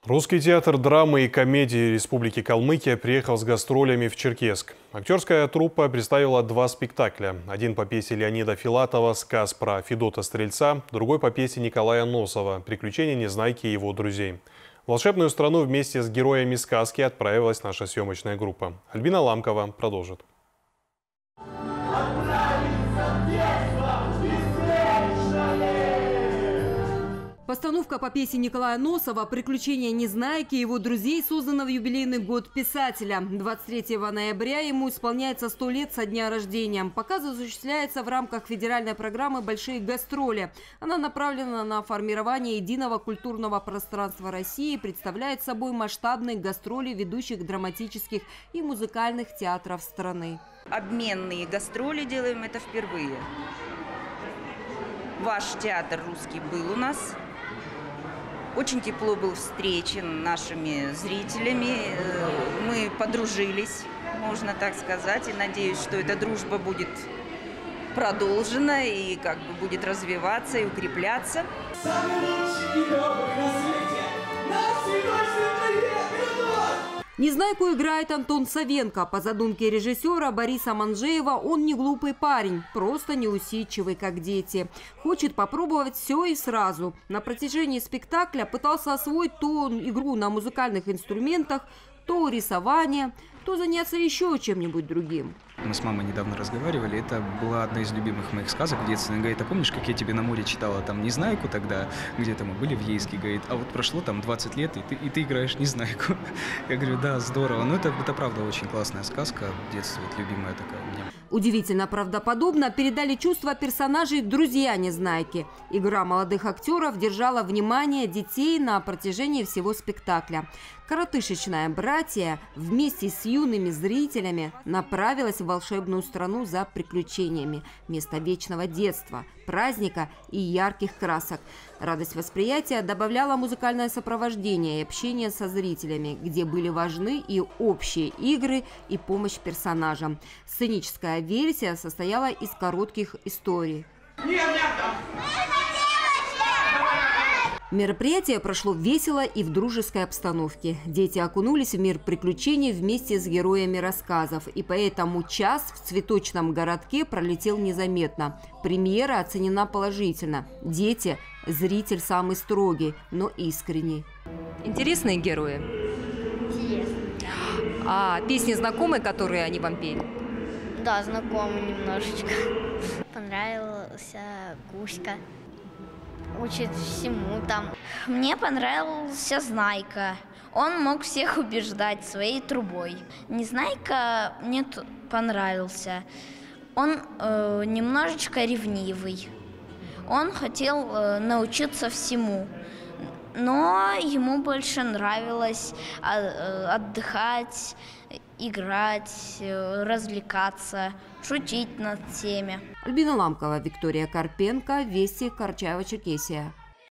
Русский театр драмы и комедии Республики Калмыкия приехал с гастролями в Черкесск. Актерская труппа представила 2 спектакля. Один по пьесе Леонида Филатова «Сказ про Федота Стрельца», другой по пьесе Николая Носова «Приключения Незнайки и его друзей». В волшебную страну вместе с героями сказки отправилась наша съемочная группа. Альбина Ламкова продолжит. Постановка по пьесе Николая Носова «Приключения Незнайки и его друзей» создана в юбилейный год писателя. 23 ноября ему исполняется 100 лет со дня рождения. Показ осуществляется в рамках федеральной программы «Большие гастроли». Она направлена на формирование единого культурного пространства России и представляет собой масштабные гастроли ведущих драматических и музыкальных театров страны. Обменные гастроли делаем это впервые. Ваш театр русский был у нас. Очень тепло был встречен нашими зрителями. Мы подружились, можно так сказать. И надеюсь, что эта дружба будет продолжена и будет развиваться и укрепляться. Незнайку играет Антон Савенко. По задумке режиссера Бориса Манжеева он не глупый парень, просто неусидчивый, как дети. Хочет попробовать все и сразу. На протяжении спектакля пытался освоить то игру на музыкальных инструментах, то рисование, то заняться еще чем-нибудь другим. Мы с мамой недавно разговаривали, это была одна из любимых моих сказок в детстве. Она говорит: а помнишь, как я тебе на море читала там Незнайку тогда, где-то мы были в Ейске, говорит, а вот прошло там 20 лет, и ты играешь Незнайку. Я говорю: да, здорово. Ну это правда очень классная сказка, в детстве вот, любимая такая у меня. Удивительно правдоподобно передали чувства персонажей друзья Незнайки. Игра молодых актеров держала внимание детей на протяжении всего спектакля. Коротышечное братья вместе с юными зрителями направилась в волшебную страну за приключениями. Место вечного детства, праздника и ярких красок. Радость восприятия добавляла музыкальное сопровождение и общение со зрителями, где были важны и общие игры, и помощь персонажам. Сценическая версия состояла из коротких историй. Мероприятие прошло весело и в дружеской обстановке. Дети окунулись в мир приключений вместе с героями рассказов. И поэтому час в цветочном городке пролетел незаметно. Премьера оценена положительно. Дети – зритель самый строгий, но искренний. Интересные герои? Интересно. А песни знакомые, которые они вам пели? Да, знакомы немножечко. Понравился Гуська. Учит всему там. Мне понравился Знайка. Он мог всех убеждать своей трубой. Незнайка мне понравился. Он немножечко ревнивый. Он хотел научиться всему. Но ему больше нравилось отдыхать, играть, развлекаться, шутить над всеми. Альбина Ламкова, Виктория Карпенко, Вести, Карачаево-Черкесия.